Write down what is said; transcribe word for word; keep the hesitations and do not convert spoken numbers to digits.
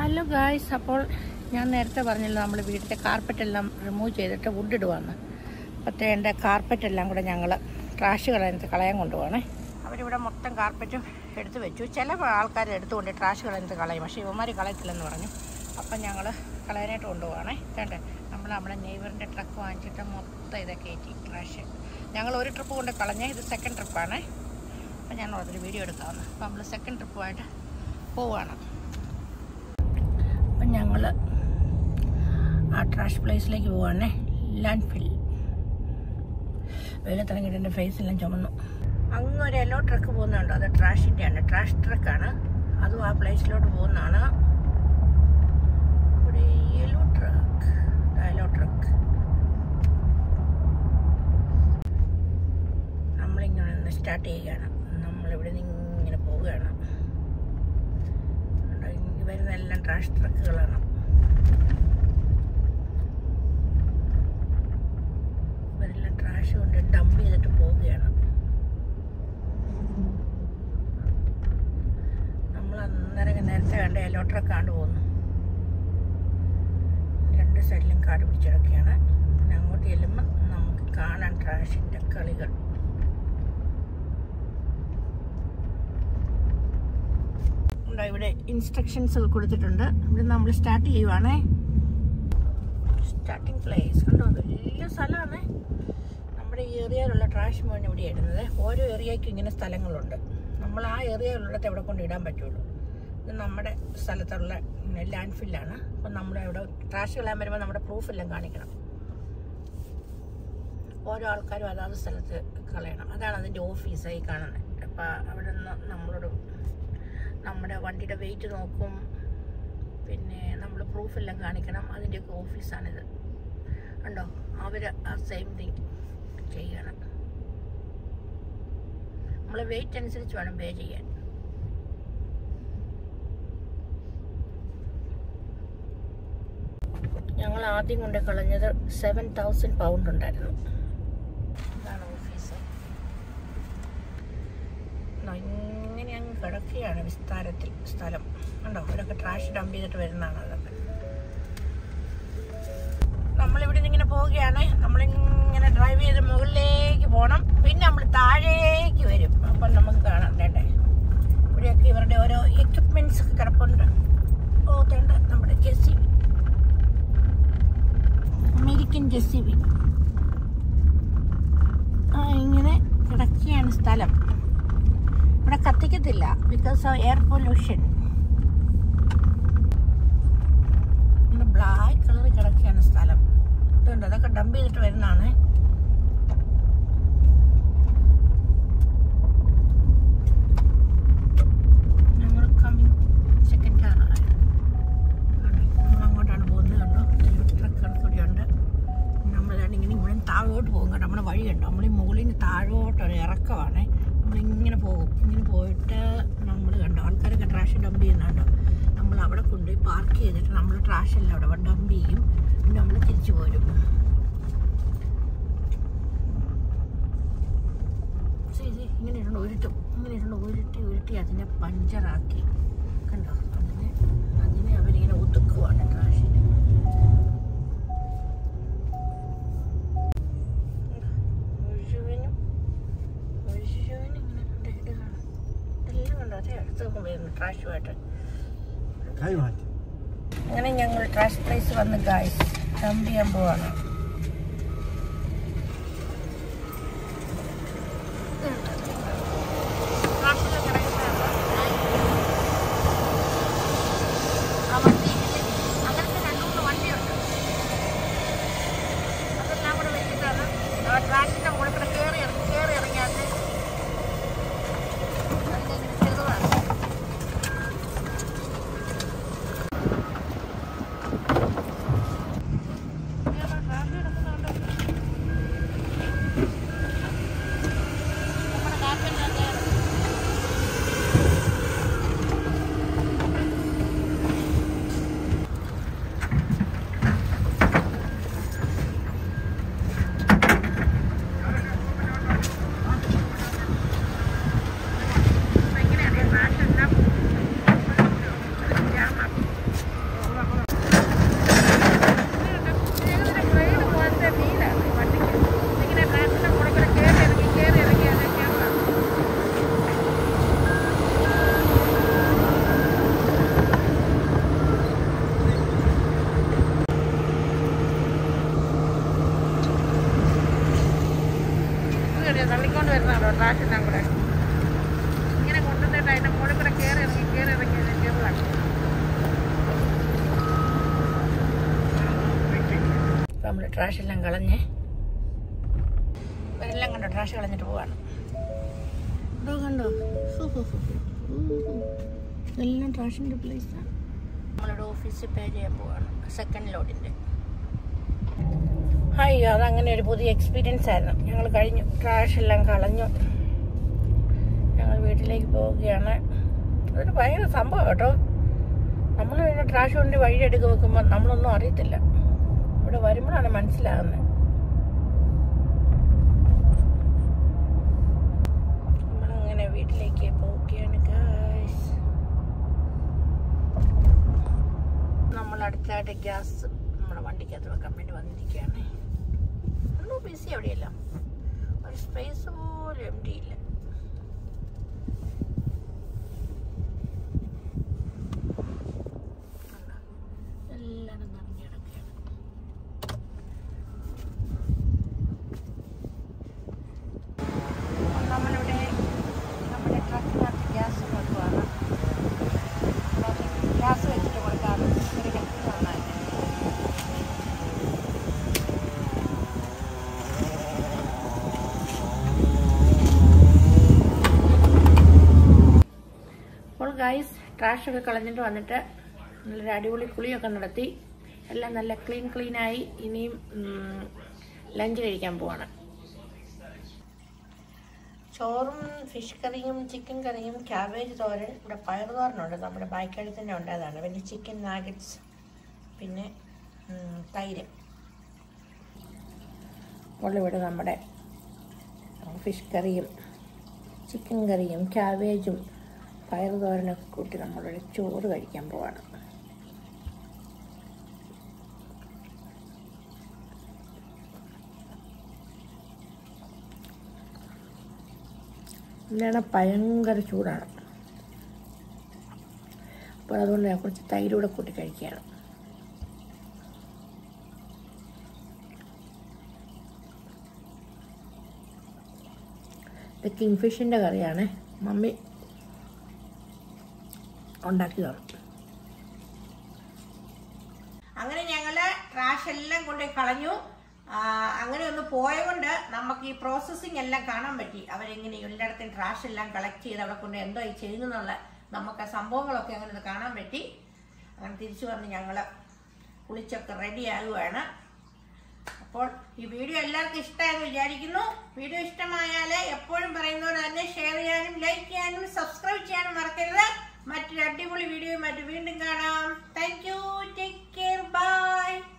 Hello guys, അപ്പോൾ ഞാൻ നേരത്തെ പറഞ്ഞല്ലോ നമ്മൾ വീട്ടിലെ കാർപ്പറ്റെല്ലാം റിമൂവ് ചെയ്തിട്ട് വുഡ് ഇടുവാന്ന്. അപ്പോഴത്തെ എൻ്റെ കാർപ്പറ്റെല്ലാം കൂടെ ഞങ്ങൾ ട്രാഷ് കളഞ്ഞിട്ട് കളയാൻ കൊണ്ടുപോകണേ. അവരിവിടെ മൊത്തം കാർപ്പറ്റും എടുത്ത് വെച്ചു. ചില ആൾക്കാർ എടുത്തുകൊണ്ട് ട്രാഷ് കളഞ്ഞിട്ട് കളയും, പക്ഷേ ഇവന്മാർ കളയത്തില്ലെന്ന് പറഞ്ഞു. അപ്പം ഞങ്ങൾ കളയാനായിട്ട് കൊണ്ടുപോകണേ. കണ്ടേ, നമ്മൾ നമ്മുടെ നെയ്ബറിൻ്റെ ട്രക്ക് വാങ്ങിച്ചിട്ട് മൊത്തം ഇതൊക്കെ കയറ്റി ട്രാഷ്. ഞങ്ങൾ ഒരു ട്രിപ്പ് കൊണ്ട് കളഞ്ഞേ, ഇത് സെക്കൻഡ് ട്രിപ്പാണേ. അപ്പം ഞാൻ അതൊരു വീഡിയോ എടുക്കാവുന്നു. അപ്പം നമ്മൾ സെക്കൻഡ് ട്രിപ്പുമായിട്ട് പോവുകയാണ്. അപ്പം ഞങ്ങൾ ആ ട്രാഷ് പ്ലേസിലേക്ക് പോവാണേ, ലാൻഡ് ഫിൽ. വെയിലത്തിറങ്ങിയിട്ട് എൻ്റെ ഫേസെല്ലാം ചുമന്നു. അങ്ങ് ഒരു യെല്ലോ ട്രക്ക് പോകുന്നുണ്ടോ, അത് ട്രാഷിൻ്റെ ആണ്, ട്രാഷ് ട്രക്കാണ്. അതും ആ പ്ലേസിലോട്ട് പോകുന്നതാണ്. ഒരു യെല്ലോ ട്രക്ക്, യെല്ലോ ട്രക്ക്. നമ്മളിങ്ങനെ ഒന്ന് സ്റ്റാർട്ട് ചെയ്യുകയാണ്. നമ്മളിവിടെ നിന്ന് ഇങ്ങനെ പോവുകയാണ്. വരുന്ന എല്ലാം ട്രാഷ് ട്രക്കുകളാണ്. ഇവരെല്ലാം ട്രാഷ് കൊണ്ട് ഡംപ് ചെയ്തിട്ട് പോവുകയാണ്. നമ്മൾ അന്നേരം നേരത്തെ കണ്ട യെല്ലോ ട്രക്കാണ്ട് പോകുന്നു. രണ്ട് സൈഡിലും കാട് പിടിച്ചിടക്കുകയാണ്. പിന്നെ അങ്ങോട്ട് ചെല്ലുമ്പോൾ നമുക്ക് കാണാൻ ട്രാഷിൻ്റെ കളികൾ. ഇവിടെ ഇൻസ്ട്രക്ഷൻസ് കൊടുത്തിട്ടുണ്ട്. ഇവിടെ നമ്മൾ സ്റ്റാർട്ട് ചെയ്യുവാണേ. സ്റ്റാർട്ടിങ് പ്ലേസ് കണ്ടോ, വലിയ സ്ഥലമാണ്. നമ്മുടെ ഈ ഏരിയയിലുള്ള ട്രാഷ് മുഴുവൻ ഇവിടെ ഇടുന്നത്. ഓരോ ഏരിയയ്ക്കും ഇങ്ങനെ സ്ഥലങ്ങളുണ്ട്. നമ്മൾ ആ ഏരിയയിലുള്ളത് എവിടെ കൊണ്ട് ഇടാൻ പറ്റുള്ളൂ. ഇത് നമ്മുടെ സ്ഥലത്തുള്ള ലാൻഡ് ഫില്ലാണ്. അപ്പം നമ്മൾ ഇവിടെ ട്രാഷ് കളയാൻ വരുമ്പോൾ നമ്മുടെ പ്രൂഫെല്ലാം കാണിക്കണം. ഓരോ ആൾക്കാരും അതാത് സ്ഥലത്ത് കളയണം. അതാണ് അതിൻ്റെ ഓഫീസായി കാണുന്നത്. അപ്പം അവിടെ നിന്ന് നമ്മളോട് നമ്മുടെ വണ്ടിയുടെ വെയിറ്റ് നോക്കും, പിന്നെ നമ്മൾ പ്രൂഫെല്ലാം കാണിക്കണം. അതിൻ്റെയൊക്കെ ഓഫീസാണിത്. ഉണ്ടോ, അവർ ആ സെയിം തിങ് ചെയ്യണം. നമ്മൾ വെയിറ്റ് അനുസരിച്ച് വേണം പേ ചെയ്യാൻ. ഞങ്ങൾ ആദ്യം കൊണ്ട് കളഞ്ഞത് സെവൻ തൗസൻഡ് പൗണ്ട് ഉണ്ടായിരുന്നു. ഇതാണ് ഓഫീസ്. ഇങ്ങനെ അങ്ങ് കിടക്കുകയാണ് വിസ്താരത്തിൽ സ്ഥലം. ഉണ്ടോ, ഇവരൊക്കെ ട്രാഷ് ഡംപ് ചെയ്തിട്ട് വരുന്നതാണ്. അതൊക്കെ നമ്മളിവിടെ നിന്ന് ഇങ്ങനെ പോവുകയാണ്. നമ്മളിങ്ങനെ ഡ്രൈവ് ചെയ്ത് മുകളിലേക്ക് പോകണം. പിന്നെ നമ്മൾ താഴേക്ക് വരും. അപ്പം നമുക്ക് കാണാം വേണ്ടേ, ഇവിടെയൊക്കെ ഇവരുടെ ഓരോ എക്യുപ്മെൻറ്റ്സ് ഒക്കെ കിടപ്പുണ്ട്. ഓ തേണ്ട, നമ്മുടെ J C B, American J C B. ആ ഇങ്ങനെ കിടക്കുകയാണ് സ്ഥലം. ഇവിടെ കത്തിക്കത്തില്ല, because of air pollution. Black കളറിൽ കിടക്കുകയാണ് സ്ഥലം. ഇതുണ്ട്, അതൊക്കെ ഡംപ് ചെയ്തിട്ട് വരുന്നതാണ്. ഞങ്ങൾ കമ്മിങ് സെക്കൻഡ് കാറാണ്. നമ്മൾ അങ്ങോട്ടാണ് പോകുന്നത്. കണ്ടോ, ട്രക്കുകൾ കൂടിയുണ്ട്. നമ്മളാണ് ഇങ്ങനെ ഇവിടെ താഴോട്ട് പോകും. കേട്ടോ, നമ്മുടെ വഴിയുണ്ടോ, നമ്മൾ ഈ മുകളിൽ നിന്ന് താഴോട്ടൊരു ഇറക്കമാണ്. നമ്മളിങ്ങനെ പോകും. ഇങ്ങനെ പോയിട്ട് നമ്മൾ കണ്ടോ, ആൾക്കാരൊക്കെ ട്രാഷ് ഡംപ് ചെയ്യുന്നുണ്ടോ. നമ്മൾ അവിടെ കൊണ്ടുപോയി പാർക്ക് ചെയ്തിട്ട് നമ്മൾ ട്രാഷെല്ലാം അവിടെ ഡംപ് ചെയ്യും. പിന്നെ നമ്മൾ തിരിച്ചു പോരും. ഇങ്ങനെ ഇട്ടുണ്ട് ഉരുട്ടും. ഇങ്ങനെ ഇട്ടുണ്ട് ഉരുട്ടി ഉരുട്ടി അതിനെ പഞ്ചറാക്കി. കണ്ടോ, അതിനെ അതിനെ അവരിങ്ങനെ ഒതുക്കുവാണ് ട്രാഷിന്. അങ്ങനെ ഞങ്ങൾ ട്രാഷ് പ്ലേസ് വന്ന് ഗായ്സ് ഡംപ് ചെയ്യാൻ പോവാണ്. അങ്ങനത്തെ രണ്ടു മൂന്ന് വണ്ടിയുണ്ട്. അതെല്ലാം കൂടെ വെച്ചിട്ടാണ് ട്രാഷിൻ്റെ മുകളിൽ കൂടെ കയറി ഇറങ്ങി കയറി ഇറങ്ങിയാൽ ചെറുതാണ്. ട്രാഷ് വരുന്നതാണോ ട്രാഷ് എല്ലാം കൂടെ ഇങ്ങനെ കൊണ്ടുവന്നിട്ട് അതിൻ്റെ മുകളിൽ കൂടെ കയറി ഇറങ്ങി കയറി ഇറങ്ങി കയറുകയാണ്. ഇപ്പം നമ്മൾ ട്രാഷ് എല്ലാം കളഞ്ഞ് എല്ലാം കണ്ടോ ട്രാഷ് കളഞ്ഞിട്ട് പോവാണ്. കണ്ടോ കണ്ടോ എല്ലാം ട്രാഷിൻ്റെ പ്ലേസാണ്. നമ്മളുടെ ഓഫീസിൽ പേ ചെയ്യാൻ പോവാണ് സെക്കൻഡ് ലോഡിൻ്റെ. അയ്യോ അതങ്ങനെ ഒരു പുതിയ എക്സ്പീരിയൻസ് ആയിരുന്നു. ഞങ്ങൾ കഴിഞ്ഞു, ട്രാഷ് എല്ലാം കളഞ്ഞു, ഞങ്ങൾ വീട്ടിലേക്ക് പോവുകയാണ്. അതൊരു ഭയങ്കര സംഭവം കേട്ടോ. നമ്മൾ പിന്നെ ട്രാഷ് കൊണ്ട് വഴിയെടുക്ക് വെക്കുമ്പോൾ നമ്മളൊന്നും അറിയത്തില്ല. ഇവിടെ വരുമ്പോഴാണ് മനസ്സിലാകുന്നത്. നമ്മളങ്ങനെ വീട്ടിലേക്ക് പോവുകയാണ് ഗായ്സ്. നമ്മൾ അടുത്തായിട്ട് ഗ്യാസ് നമ്മുടെ വണ്ടിക്കകത്ത് വെക്കാൻ വേണ്ടി വന്നിരിക്കുകയാണ്. ഒന്നും ബിസി എവിടെയല്ല, ഒരു സ്പേസ് പോലും എം ടി ഇല്ല. എല്ലാവരും നിറഞ്ഞു കിടക്കുകയാണ്. നമ്മളിവിടെ നമ്മുടെ ട്രക്കിനകത്ത് ഗ്യാസ് വെക്കുവാണ്. ഗ്യാസ് വെച്ചിട്ട് കൊടുക്കാറ് ഒരു ഹെൽപ്പ് നന്നായി. അപ്പോൾ ഗൈസ് ട്രാഷൊക്കെ കളഞ്ഞിട്ട് വന്നിട്ട് നല്ലൊരു അടിപൊളി കുളിയൊക്കെ നടത്തി എല്ലാം നല്ല ക്ലീൻ ക്ലീനായി. ഇനിയും ലഞ്ച് കഴിക്കാൻ പോവാണ്. ചോറും ഫിഷ് കറിയും ചിക്കൻ കറിയും ക്യാബേജ് തോരൻ, ഇവിടെ പയർ തോരനുണ്ട്, നമ്മുടെ ബാക്കിൽ തന്നെ ഉണ്ടായതാണ്. പിന്നെ ചിക്കൻ നാഗറ്റ്സ്, പിന്നെ തൈര്. അപ്പോൾ ഇവിടെ നമ്മുടെ ഫിഷ് കറിയും ചിക്കൻ കറിയും ക്യാബേജും പയർ തോരനൊക്കെ കൂട്ടി നമ്മളിവിടെ ചോറ് കഴിക്കാൻ പോവാണ്. ഇന്നാണ് ഭയങ്കര ചൂടാണ്. അപ്പോൾ അതുകൊണ്ട് ഞാൻ കുറച്ച് തൈരൂടെ കൂട്ടി കഴിക്കുകയാണ്. ഇത് കിങ് ഫിഷിൻ്റെ കറിയാണ്, മമ്മി ഉണ്ടാക്കിയതാണ്. അങ്ങനെ ഞങ്ങൾ ട്രാഷ് എല്ലാം കൊണ്ട് കളഞ്ഞു. അങ്ങനെ ഒന്ന് പോയതുകൊണ്ട് നമുക്ക് ഈ പ്രോസസ്സിങ് എല്ലാം കാണാൻ പറ്റി. അവരെങ്ങനെ എല്ലായിടത്തും ട്രാഷ് എല്ലാം കളക്ട് ചെയ്ത് അവിടെ കൊണ്ട് എന്തോ ചെയ്യുന്നുള്ള നമുക്ക് ആ സംഭവങ്ങളൊക്കെ അങ്ങനെ കാണാൻ പറ്റി. അങ്ങനെ തിരിച്ചു വന്ന് ഞങ്ങൾ കുളിച്ചൊക്കെ റെഡി ആകുകയാണ്. അപ്പോൾ ഈ വീഡിയോ എല്ലാവർക്കും ഇഷ്ടമായെന്ന് വിചാരിക്കുന്നു. വീഡിയോ ഇഷ്ടമായാൽ എപ്പോഴും പറയുന്നവർ തന്നെ ഷെയർ ചെയ്യാനും ലൈക്ക് ചെയ്യാനും സബ്സ്ക്രൈബ് ചെയ്യാനും മറക്കരുത്. മറ്റൊരു അടിപൊളി വീഡിയോയുമായിട്ട് വീണ്ടും കാണാം. Thank you, take care, by.